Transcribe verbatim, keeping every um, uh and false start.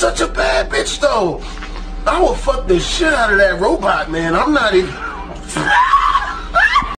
such a bad bitch, though. I would fuck the shit out of that robot, man. I'm not even...